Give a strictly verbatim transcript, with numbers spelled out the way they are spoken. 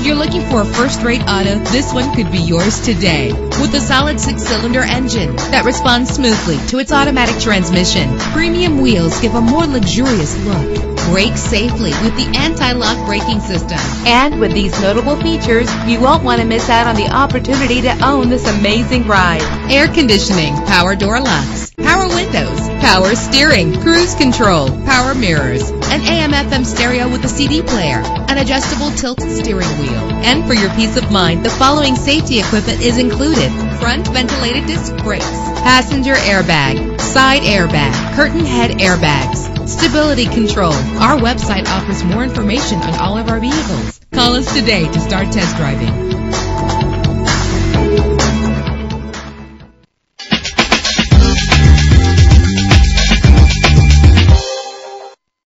you're looking for a first-rate auto, this one could be yours today. With a solid six-cylinder engine that responds smoothly to its automatic transmission, premium wheels give a more luxurious look. Brake safely with the anti-lock braking system. And with these notable features, you won't want to miss out on the opportunity to own this amazing ride. Air conditioning, power door locks, power windows, power steering, cruise control, power mirrors, an A M F M stereo with a C D player, an adjustable tilt steering wheel. And for your peace of mind, the following safety equipment is included: front ventilated disc brakes, passenger airbag, side airbag, curtain head airbags, stability control. Our website offers more information on all of our vehicles. Call us today to start test driving.